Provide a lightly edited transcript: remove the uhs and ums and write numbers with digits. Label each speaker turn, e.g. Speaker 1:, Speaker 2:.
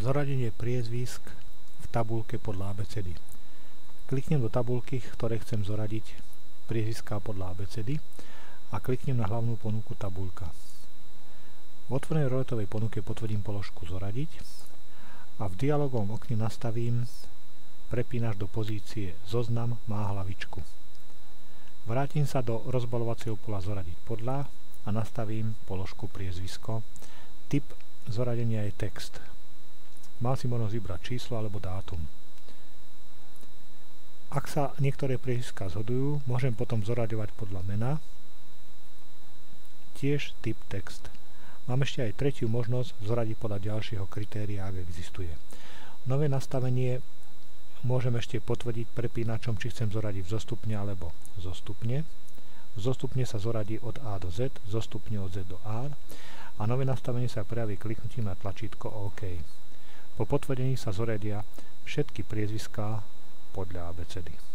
Speaker 1: Zoradenie priezvisk v tabuľke podľa abecedy. Kliknem do tabuľky, ktoré chcem zoradiť priezviská podľa abecedy a kliknem na hlavnú ponuku tabuľka. V otvorenej roletovej ponuke potvrdím položku zoradiť a v dialogovom okne nastavím prepínač do pozície Zoznam má hlavičku. Vrátim sa do rozbaľovacieho pola Zoradiť podľa a nastavím položku priezvisko. Typ zoradenia je text. Mal si možnosť vybrať číslo alebo dátum. Ak sa niektoré priezviská zhodujú, môžem potom zoraďovať podľa mena, tiež typ text. Mám ešte aj tretiu možnosť zoradiť podľa ďalšieho kritéria, ak existuje. Nové nastavenie môžem ešte potvrdiť prepínačom, či chcem zoradiť vzostupne alebo zostupne. Vzostupne sa zoradí od A do Z, zostupne od Z do A a nové nastavenie sa prejaví kliknutím na tlačítko OK. Po potvrdení sa zoradia všetky priezviská podľa abecedy.